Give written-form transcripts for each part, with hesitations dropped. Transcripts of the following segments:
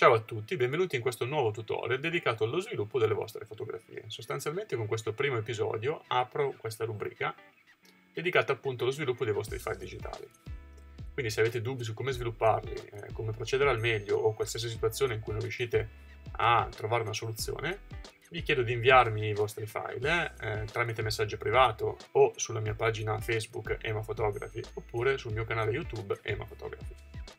Ciao a tutti, benvenuti in questo nuovo tutorial dedicato allo sviluppo delle vostre fotografie. Sostanzialmente con questo primo episodio apro questa rubrica dedicata appunto allo sviluppo dei vostri file digitali. Quindi se avete dubbi su come svilupparli, come procedere al meglio o qualsiasi situazione in cui non riuscite a trovare una soluzione, vi chiedo di inviarmi i vostri file tramite messaggio privato o sulla mia pagina Facebook Ema Photography oppure sul mio canale YouTube Ema Photography.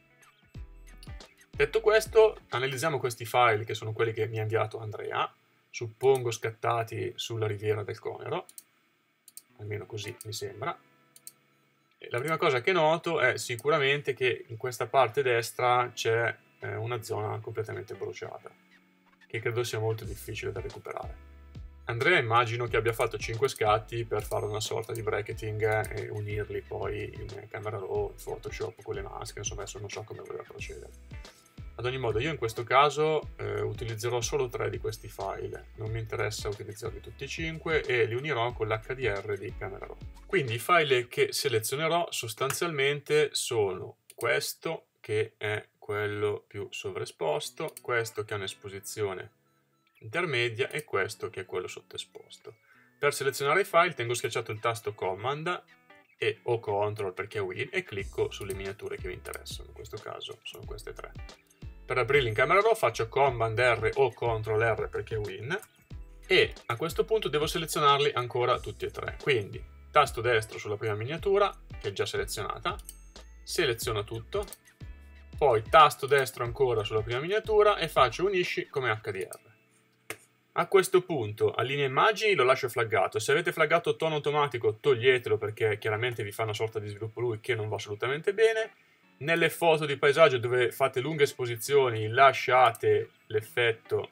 Detto questo, analizziamo questi file che sono quelli che mi ha inviato Andrea, suppongo scattati sulla riviera del Conero, almeno così mi sembra. E la prima cosa che noto è sicuramente che in questa parte destra c'è una zona completamente bruciata, che credo sia molto difficile da recuperare. Andrea immagino che abbia fatto 5 scatti per fare una sorta di bracketing e unirli poi in Camera Raw, in Photoshop con le maschere, insomma adesso non so come voleva procedere. Ad ogni modo io in questo caso utilizzerò solo 3 di questi file, non mi interessa utilizzarli tutti e 5 e li unirò con l'HDR di Camera Raw. Quindi i file che selezionerò sostanzialmente sono questo che è quello più sovraesposto, questo che ha un'esposizione intermedia e questo che è quello sottoesposto. Per selezionare i file tengo schiacciato il tasto Command e o Ctrl perché è Win e clicco sulle miniature che mi interessano, in questo caso sono queste 3. Per aprirli in Camera Raw faccio Command R o Ctrl R perché è Win e a questo punto devo selezionarli ancora tutti e 3. Quindi tasto destro sulla prima miniatura che è già selezionata, seleziono tutto, poi tasto destro ancora sulla prima miniatura e faccio Unisci come HDR. A questo punto allinea immagini, lo lascio flaggato. Se avete flaggato tono automatico toglietelo perché chiaramente vi fa una sorta di sviluppo lui che non va assolutamente bene. Nelle foto di paesaggio dove fate lunghe esposizioni lasciate l'effetto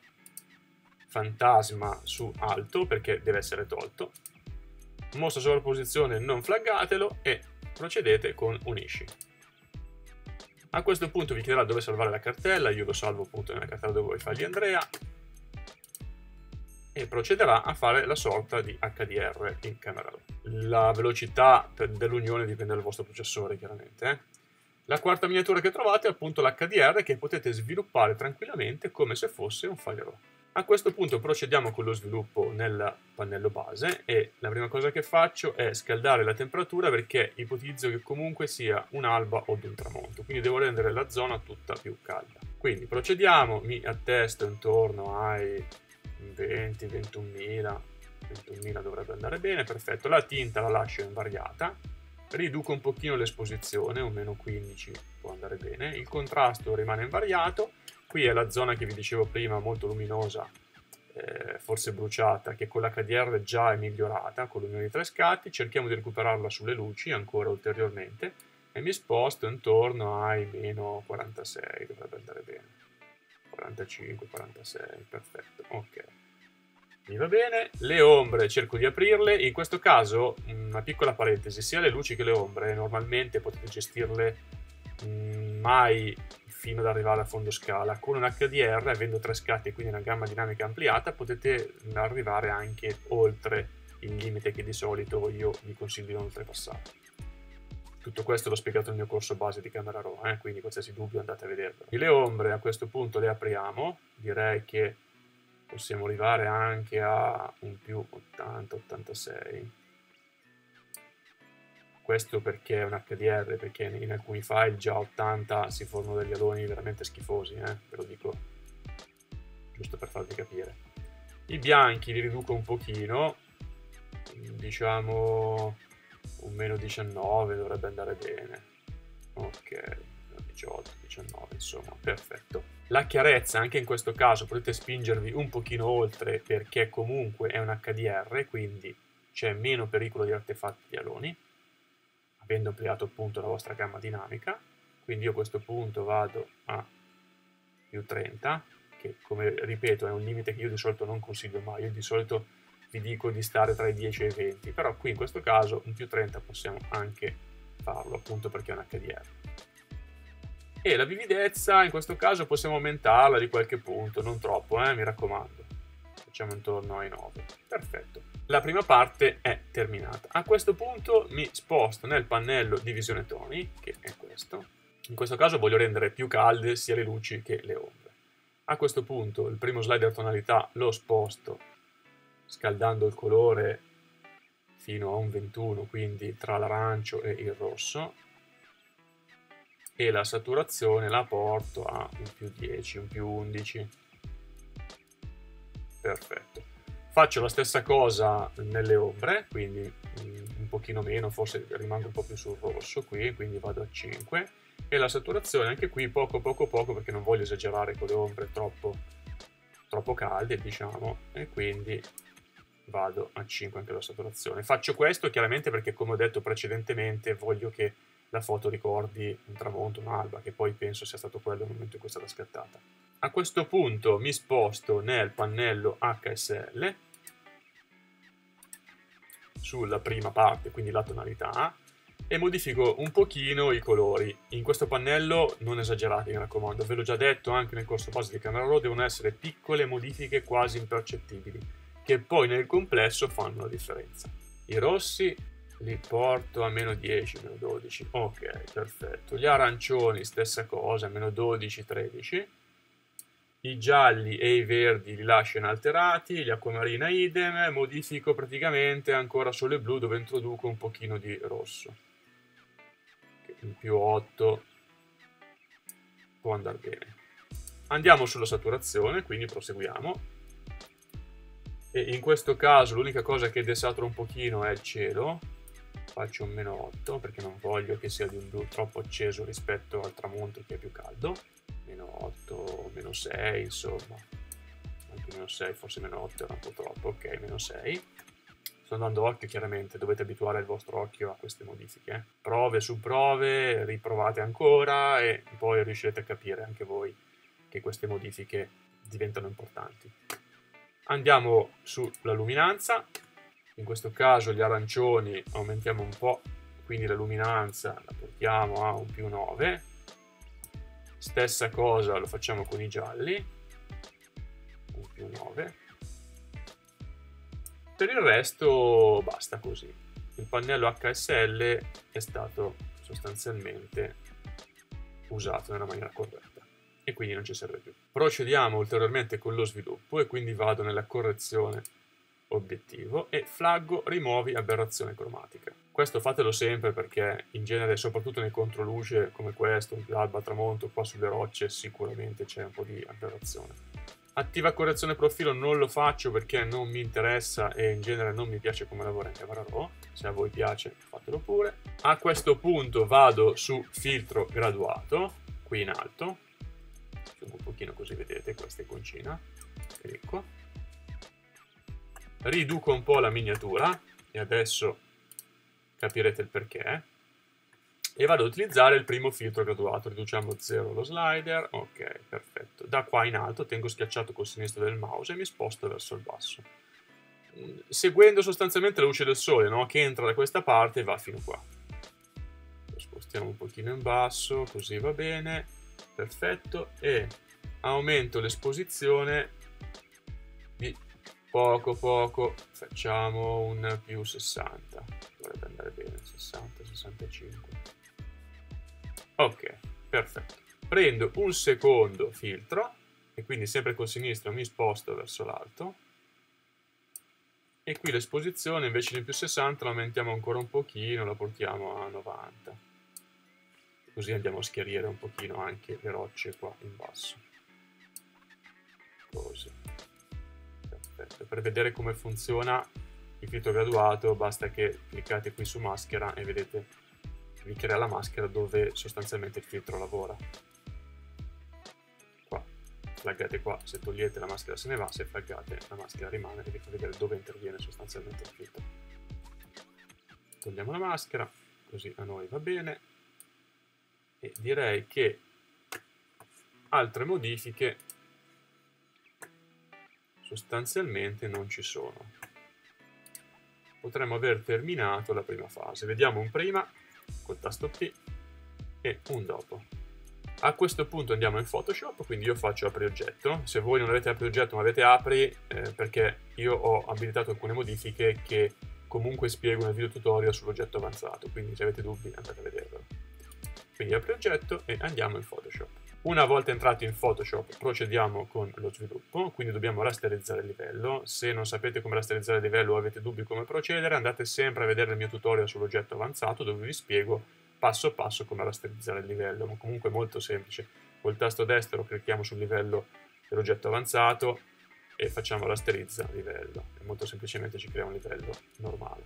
fantasma su alto perché deve essere tolto. Mostra sovrapposizione non flaggatelo e procedete con Unisci. A questo punto vi chiederà dove salvare la cartella, io lo salvo appunto nella cartella dove ho i file di Andrea e procederà a fare la sorta di HDR in Camera Raw. La velocità dell'unione dipende dal vostro processore chiaramente. La quarta miniatura che trovate è appunto l'HDR che potete sviluppare tranquillamente come se fosse un file RAW. A questo punto procediamo con lo sviluppo nel pannello base e la prima cosa che faccio è scaldare la temperatura perché ipotizzo che comunque sia un'alba o un tramonto, quindi devo rendere la zona tutta più calda. Quindi procediamo, mi attesto intorno ai 20, 21.000 dovrebbe andare bene, perfetto. La tinta la lascio invariata, riduco un pochino l'esposizione, un meno 15 può andare bene, il contrasto rimane invariato, qui è la zona che vi dicevo prima molto luminosa, forse bruciata, che con l'HDR già è migliorata, con l'unione di 3 scatti, cerchiamo di recuperarla sulle luci ancora ulteriormente e mi sposto intorno ai meno 46, dovrebbe andare bene. 45, 46, perfetto, ok. Mi va bene, le ombre cerco di aprirle, in questo caso una piccola parentesi, sia le luci che le ombre normalmente potete gestirle mai fino ad arrivare a fondo scala, con un HDR avendo 3 scatti e quindi una gamma dinamica ampliata potete arrivare anche oltre il limite che di solito io vi consiglio di non oltrepassare. Tutto questo l'ho spiegato nel mio corso base di Camera Raw, quindi qualsiasi dubbio andate a vederlo. Le ombre a questo punto le apriamo, direi che possiamo arrivare anche a un più 80-86. Questo perché è un HDR, perché in alcuni file già 80 si formano degli aloni veramente schifosi, ve lo dico giusto per farvi capire. I bianchi li riduco un pochino, diciamo un meno 19 dovrebbe andare bene, ok, 18, 19 insomma, perfetto. La chiarezza anche in questo caso potete spingervi un pochino oltre perché comunque è un HDR, quindi c'è meno pericolo di artefatti di aloni, avendo ampliato appunto la vostra gamma dinamica, quindi io a questo punto vado a più 30, che come ripeto è un limite che io di solito non consiglio mai, io di solito vi dico di stare tra i 10 e i 20, però qui in questo caso un più 30 possiamo anche farlo, appunto perché è un HDR. E la vividezza in questo caso possiamo aumentarla di qualche punto, non troppo, mi raccomando. Facciamo intorno ai 9. Perfetto. La prima parte è terminata. A questo punto mi sposto nel pannello di visione toni, che è questo. In questo caso voglio rendere più calde sia le luci che le ombre. A questo punto il primo slider tonalità lo sposto scaldando il colore fino a un 21, quindi tra l'arancio e il rosso, e la saturazione la porto a un più 10, un più 11. Perfetto. Faccio la stessa cosa nelle ombre, quindi un pochino meno, forse rimango un po' più sul rosso qui, quindi vado a 5. E la saturazione anche qui poco perché non voglio esagerare con le ombre troppo calde, diciamo, e quindi vado a 5 anche la saturazione. Faccio questo chiaramente perché, come ho detto precedentemente, voglio che la foto ricordi un tramonto, un'alba, che poi penso sia stato quello il momento in cui è stata scattata. A questo punto mi sposto nel pannello HSL sulla prima parte, quindi la tonalità, e modifico un pochino i colori. In questo pannello non esagerate, mi raccomando, ve l'ho già detto anche nel corso base di Camera Raw, devono essere piccole modifiche quasi impercettibili, che poi nel complesso fanno la differenza. I rossi li porto a meno 10, meno 12, ok, perfetto. Gli arancioni stessa cosa, meno 12, 13. I gialli e i verdi li lascio inalterati, gli acquamarina idem, modifico praticamente ancora solo il blu dove introduco un pochino di rosso. Il più 8 può andare bene. Andiamo sulla saturazione, quindi proseguiamo. E in questo caso l'unica cosa che desaturo un pochino è il cielo. Faccio un meno 8 perché non voglio che sia di un blu troppo acceso rispetto al tramonto che è più caldo. Meno 8, meno 6, insomma. Anche meno 6, forse meno 8 era un po' troppo. Ok, meno 6. Sto andando occhio, chiaramente, dovete abituare il vostro occhio a queste modifiche. Prove su prove, riprovate ancora e poi riuscirete a capire anche voi che queste modifiche diventano importanti. Andiamo sulla luminanza. In questo caso gli arancioni aumentiamo un po', quindi la luminanza la portiamo a un più 9. Stessa cosa lo facciamo con i gialli, un più 9. Per il resto basta così. Il pannello HSL è stato sostanzialmente usato nella maniera corretta e quindi non ci serve più. Procediamo ulteriormente con lo sviluppo e quindi vado nella correzione obiettivo e flaggo rimuovi aberrazione cromatica. Questo fatelo sempre perché in genere, soprattutto nei controluce come questo, l'alba, tramonto, qua sulle rocce sicuramente c'è un po' di aberrazione. Attiva correzione profilo non lo faccio perché non mi interessa e in genere non mi piace come lavora in Camera Raw. Se a voi piace fatelo pure. A questo punto vado su filtro graduato, qui in alto, un pochino così vedete questa iconcina, clicco, riduco un po' la miniatura e adesso capirete il perché. E vado ad utilizzare il primo filtro graduato, riduciamo 0 lo slider, ok, perfetto. Da qua in alto tengo schiacciato col sinistro del mouse e mi sposto verso il basso. Seguendo sostanzialmente la luce del sole, no? Che entra da questa parte e va fino qua. Lo spostiamo un pochino in basso, così va bene, perfetto, e aumento l'esposizione di poco, facciamo un più 60, dovrebbe andare bene, 60, 65. Ok, perfetto. Prendo un secondo filtro e quindi sempre col sinistro mi sposto verso l'alto e qui l'esposizione invece di più 60 la aumentiamo ancora un pochino, la portiamo a 90. Così andiamo a schiarire un pochino anche le rocce qua in basso. Così. Perfetto. Per vedere come funziona il filtro graduato basta che cliccate qui su maschera e vedete vi crea la maschera dove sostanzialmente il filtro lavora. Qua, flaggate qua, se togliete la maschera se ne va, se flaggate la maschera rimane e vi fa vedere dove interviene sostanzialmente il filtro. Togliamo la maschera, così a noi va bene, e direi che altre modifiche sostanzialmente non ci sono. Potremmo aver terminato la prima fase. Vediamo un prima col tasto P e un dopo. A questo punto andiamo in Photoshop, quindi io faccio apri oggetto. Se voi non avete apri oggetto ma avete apri, perché io ho abilitato alcune modifiche che comunque spiego nel video tutorial sull'oggetto avanzato, quindi se avete dubbi andate a vederlo. Quindi apri oggetto e andiamo in Photoshop. Una volta entrati in Photoshop procediamo con lo sviluppo, quindi dobbiamo rasterizzare il livello. Se non sapete come rasterizzare il livello o avete dubbi come procedere, andate sempre a vedere il mio tutorial sull'oggetto avanzato dove vi spiego passo passo come rasterizzare il livello, ma comunque è molto semplice. Col tasto destro clicchiamo sul livello dell'oggetto avanzato e facciamo rasterizza livello e molto semplicemente ci crea un livello normale.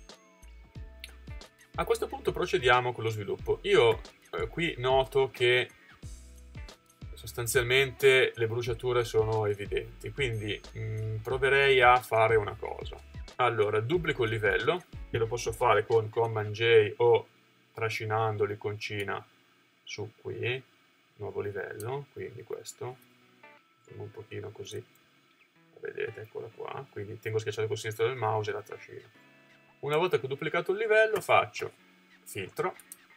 A questo punto procediamo con lo sviluppo. Io qui noto che sostanzialmente le bruciature sono evidenti, quindi proverei a fare una cosa. Allora, duplico il livello, che lo posso fare con Command J o trascinando l'iconcina su qui, nuovo livello, quindi questo, facciamo un pochino così, vedete, eccola qua, quindi tengo schiacciato col sinistro del mouse e la trascino. Una volta che ho duplicato il livello faccio filtro,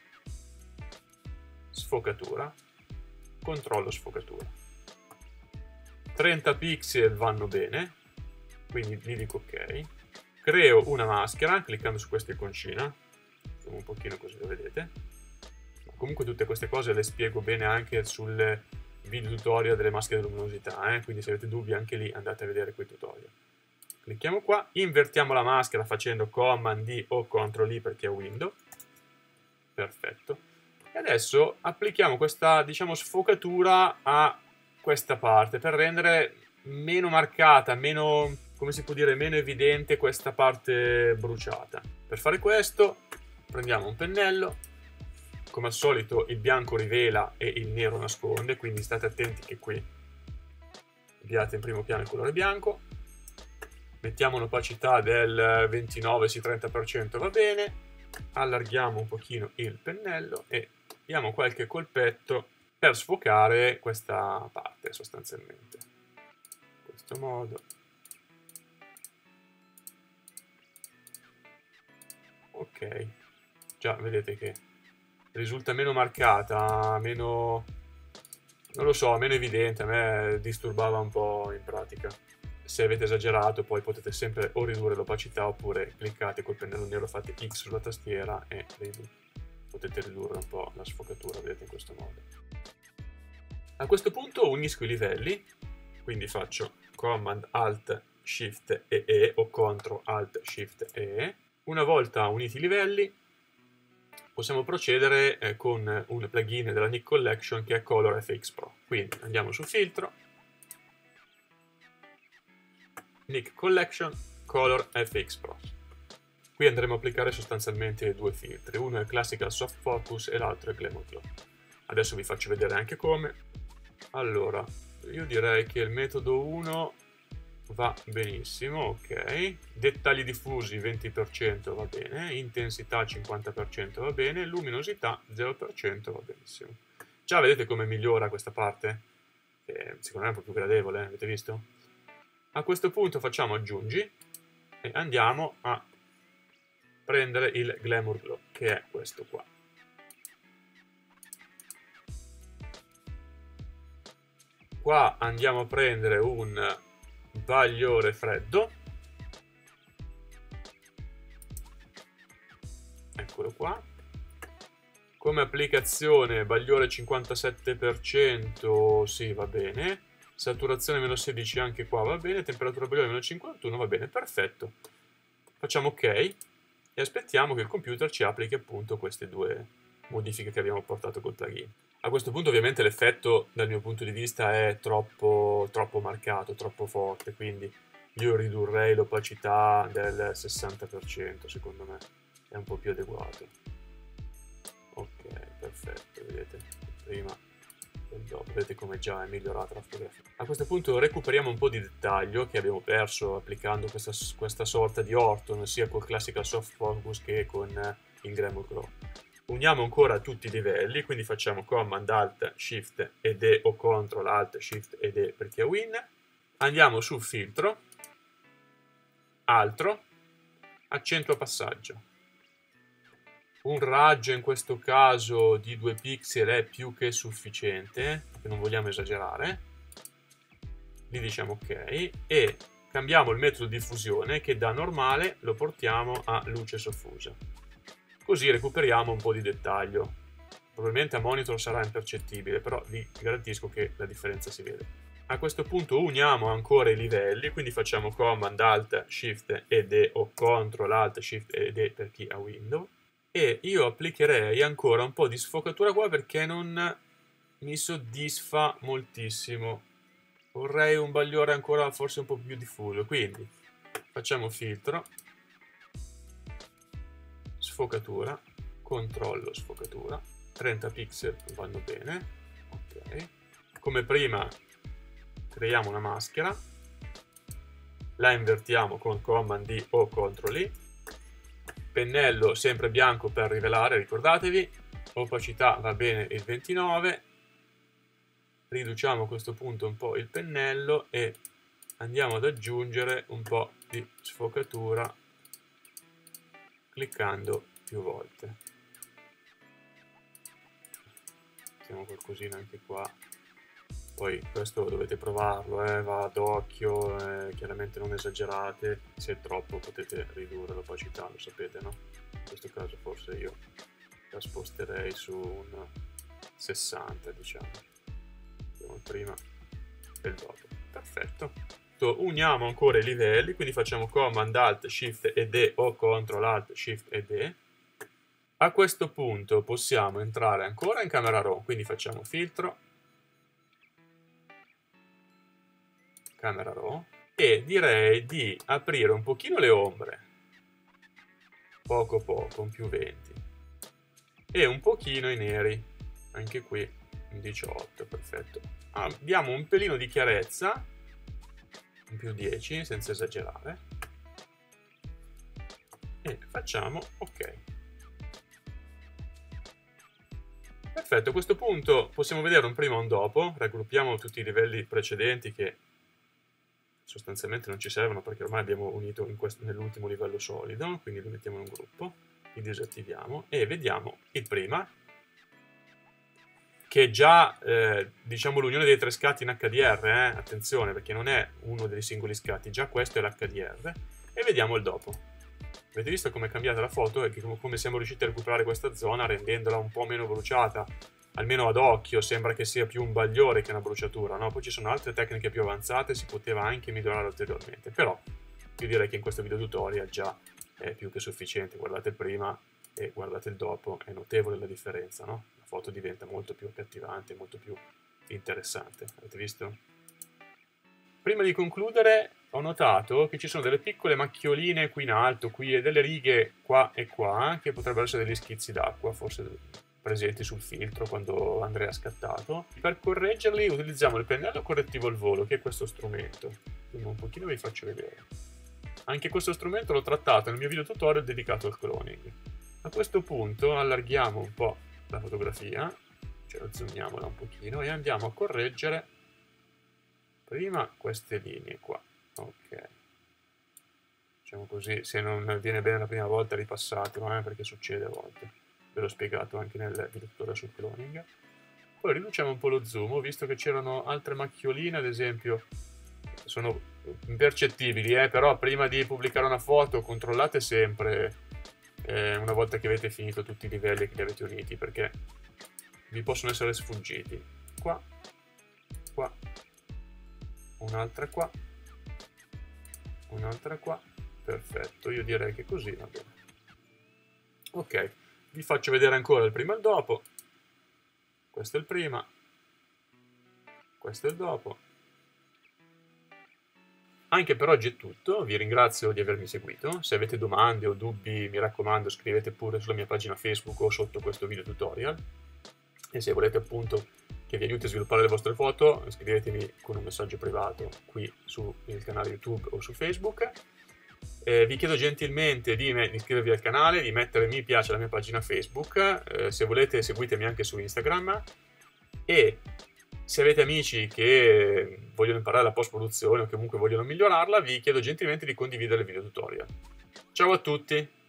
sfocatura, controllo sfocatura. 30 pixel vanno bene, quindi gli dico ok. Creo una maschera cliccando su questa iconcina, facciamo un pochino così lo vedete. Comunque tutte queste cose le spiego bene anche sul video tutorial delle maschere di luminosità, quindi se avete dubbi anche lì andate a vedere quei tutorial. Clicchiamo qua, invertiamo la maschera facendo Command D o Ctrl I perché è window. Perfetto. E adesso applichiamo questa, diciamo, sfocatura a questa parte per rendere meno marcata, meno, come si può dire, meno evidente questa parte bruciata. Per fare questo prendiamo un pennello, come al solito il bianco rivela e il nero nasconde, quindi state attenti che qui abbiate in primo piano il colore bianco. Mettiamo un'opacità del 29, sì 30% va bene, allarghiamo un pochino il pennello e diamo qualche colpetto per sfocare questa parte sostanzialmente. In questo modo. Ok, già vedete che risulta meno marcata, meno, non lo so, meno evidente, a me disturbava un po' in pratica. Se avete esagerato poi potete sempre o ridurre l'opacità oppure cliccate col pennello nero, fate X sulla tastiera e potete ridurre un po' la sfocatura, vedete, in questo modo. A questo punto unisco i livelli, quindi faccio Command Alt Shift e E o Ctrl Alt Shift e E. Una volta uniti i livelli possiamo procedere con un plugin della Nik Collection che è Color FX Pro. Quindi andiamo su filtro, Nik Collection, Color FX Pro. Qui andremo a applicare sostanzialmente due filtri, uno è Classical Soft Focus e l'altro è Glamour Glow. Adesso vi faccio vedere anche come. Allora, io direi che il metodo 1 va benissimo, ok. Dettagli diffusi 20% va bene, intensità 50% va bene, luminosità 0% va benissimo. Già vedete come migliora questa parte? Secondo me è un po' più gradevole, avete visto? A questo punto facciamo aggiungi e andiamo a prendere il Glamour Glow, che è questo qua. Qua andiamo a prendere un bagliore freddo, eccolo qua. Come applicazione bagliore 57%, sì, va bene. Saturazione meno 16 anche qua va bene, temperatura bagliore meno 51 va bene, perfetto. Facciamo ok e aspettiamo che il computer ci applichi appunto queste due modifiche che abbiamo portato col plugin. A questo punto ovviamente l'effetto dal mio punto di vista è troppo marcato, troppo forte, quindi io ridurrei l'opacità del 60%, secondo me è un po' più adeguato. Ok, perfetto, vedete, prima e dopo, vedete come già è migliorata la fotografia. A questo punto recuperiamo un po' di dettaglio che abbiamo perso applicando questa sorta di Orton sia col Classical Soft Focus che con il Glamour Glow. Uniamo ancora tutti i livelli, quindi facciamo Command Alt Shift ed E o Ctrl Alt Shift ed E perché è Win. Andiamo su filtro, altro, accentua passaggio. Un raggio in questo caso di 2 pixel è più che sufficiente, perché non vogliamo esagerare. Gli diciamo ok e cambiamo il metodo di diffusione che da normale lo portiamo a luce soffusa. Così recuperiamo un po' di dettaglio. Probabilmente a monitor sarà impercettibile, però vi garantisco che la differenza si vede. A questo punto uniamo ancora i livelli, quindi facciamo Command Alt Shift e D o Ctrl Alt Shift e D per chi ha Windows. E io applicherei ancora un po' di sfocatura qua perché non mi soddisfa moltissimo. Vorrei un bagliore ancora forse un po' più diffuso, quindi facciamo filtro, sfocatura, controllo sfocatura, 30 pixel vanno bene, ok. Come prima creiamo una maschera, la invertiamo con Command D o Ctrl I, pennello sempre bianco per rivelare, ricordatevi, opacità va bene il 29, riduciamo a questo punto un po' il pennello e andiamo ad aggiungere un po' di sfocatura cliccando più volte. Mettiamo qualcosina anche qua. Poi questo dovete provarlo, va ad occhio, chiaramente non esagerate, se è troppo potete ridurre l'opacità, lo sapete, no? In questo caso forse io la sposterei su un 60, diciamo. Vediamo il prima e il dopo. Perfetto. Uniamo ancora i livelli, quindi facciamo Command Alt Shift e D o Ctrl Alt Shift e D. A questo punto possiamo entrare ancora in camera raw, quindi facciamo filtro, camera raw, e direi di aprire un pochino le ombre, poco poco, un più 20, e un pochino i neri, anche qui un 18, perfetto. Abbiamo un pelino di chiarezza, un più 10 senza esagerare, e facciamo ok. Perfetto, a questo punto possiamo vedere un prima e un dopo, raggruppiamo tutti i livelli precedenti che sostanzialmente non ci servono perché ormai abbiamo unito nell'ultimo livello solido, quindi li mettiamo in un gruppo, li disattiviamo e vediamo il prima, che è già diciamo l'unione dei tre scatti in HDR, attenzione perché non è uno dei singoli scatti, già questo è l'HDR, e vediamo il dopo. Avete visto come è cambiata la foto e come siamo riusciti a recuperare questa zona rendendola un po' meno bruciata, almeno ad occhio sembra che sia più un bagliore che una bruciatura, no? Poi ci sono altre tecniche più avanzate, si poteva anche migliorare ulteriormente, però io direi che in questo video tutorial già è più che sufficiente. Guardate il prima e guardate il dopo, è notevole la differenza, no? La foto diventa molto più accattivante, molto più interessante, avete visto? Prima di concludere ho notato che ci sono delle piccole macchioline qui in alto, qui e delle righe qua e qua, che potrebbero essere degli schizzi d'acqua, forse presenti sul filtro quando Andrea ha scattato. Per correggerli utilizziamo il pennello correttivo al volo, che è questo strumento. Quindi un pochino vi faccio vedere. Anche questo strumento l'ho trattato nel mio video tutorial dedicato al cloning. A questo punto allarghiamo un po' la fotografia, cioè zoomiamola un pochino, e andiamo a correggere prima queste linee qua. Ok. Diciamo così, se non viene bene la prima volta ripassatelo, perché succede a volte. Ve l'ho spiegato anche nel video tutorial sul cloning. Poi riduciamo un po' lo zoom, ho visto che c'erano altre macchioline, ad esempio, sono impercettibili, però prima di pubblicare una foto controllate sempre, una volta che avete finito tutti i livelli che li avete uniti, perché vi possono essere sfuggiti. Qua, qua, un'altra qua, un'altra qua, perfetto, io direi che così va bene. Ok. Vi faccio vedere ancora il prima e il dopo. Questo è il prima. Questo è il dopo. Anche per oggi è tutto. Vi ringrazio di avermi seguito. Se avete domande o dubbi, mi raccomando, scrivete pure sulla mia pagina Facebook o sotto questo video tutorial. E se volete appunto che vi aiuti a sviluppare le vostre foto, scrivetemi con un messaggio privato qui sul canale YouTube o su Facebook. Vi chiedo gentilmente di iscrivervi al canale, di mettere mi piace alla mia pagina Facebook, se volete seguitemi anche su Instagram, e se avete amici che vogliono imparare la post produzione o che comunque vogliono migliorarla, vi chiedo gentilmente di condividere il video tutorial. Ciao a tutti!